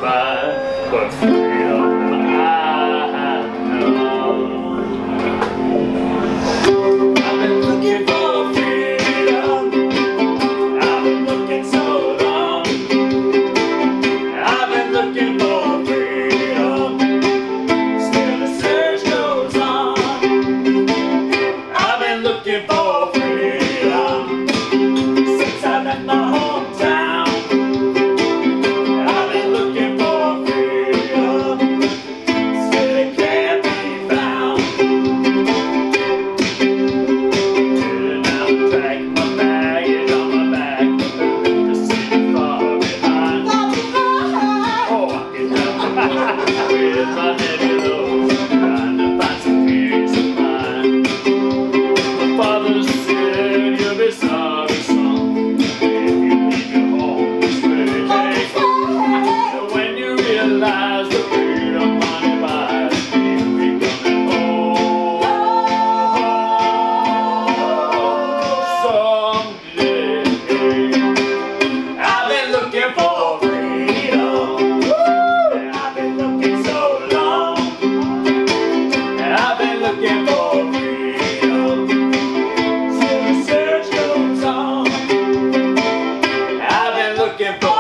survive, but freedom I know. I've been looking for freedom. I've been looking so long. I've been looking for freedom. Still the search goes on. I've been looking for freedom since I left my hometown. I've been looking for freedom, still it can't be found. And I'll pack my baggage on my back and leave the city far behind. Oh, walking down the road with my heavy load, trying to find some peace of mind. My father said you'll be sorry, son, if you leave your home this very day. So when you realize the freedom money buys, you'll be coming home someday. I've been looking for freedom. I've been looking so long. I've been looking for freedom. Still the search goes on. I've been looking for